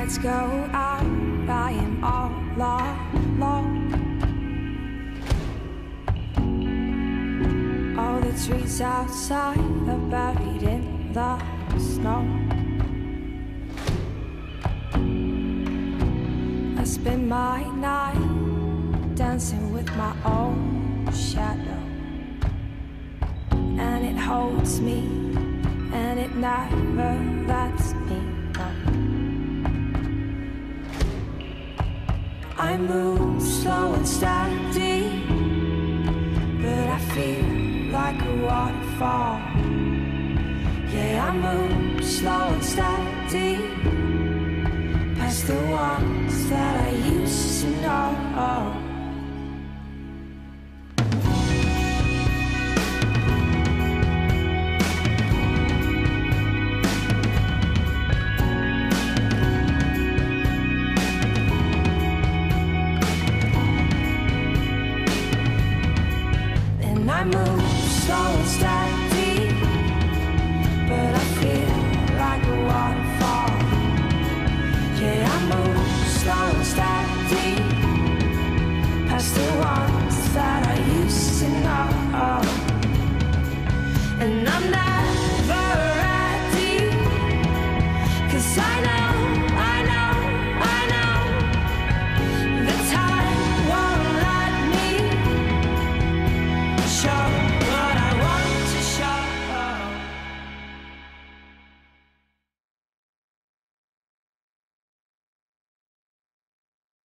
lights go out, I am all alone. All the trees outside are buried in the snow. I spend my night dancing with my own shadow, and it holds me and it never lets me go. I move slow and steady, but I feel like a waterfall. Yeah, I move slow and steady, past the ones that I used to know. I move slow and steady, but I feel like a waterfall. Yeah, I move slow and steady, past the ones that I used to know. And I'm never ready, 'cause I know